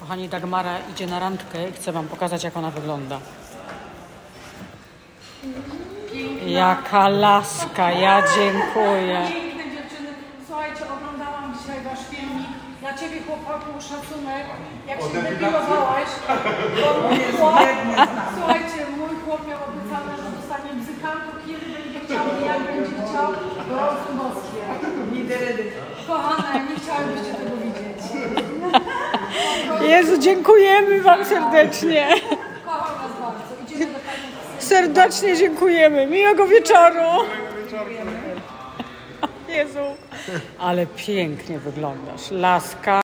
Kochani, Dagmara idzie na randkę i chcę wam pokazać, jak ona wygląda. Piękna. Jaka laska, ja dziękuję. Piękne dziewczyny. Słuchajcie, oglądałam dzisiaj wasz filmik. Dla ciebie, chłopaku, szacunek. Jak się depilowałeś. Słuchajcie, mój chłop miał obiecane, że dostanie bzykanku, kiedy będzie chciał i jak będzie chciał. Gorące boskie. Kochane, nie chciałybyście tego widzieć. Jezu, dziękujemy wam serdecznie. Kocham was bardzo. Idziemy do pani. Serdecznie dziękujemy. Miłego wieczoru. Jezu, ale pięknie wyglądasz. Laska.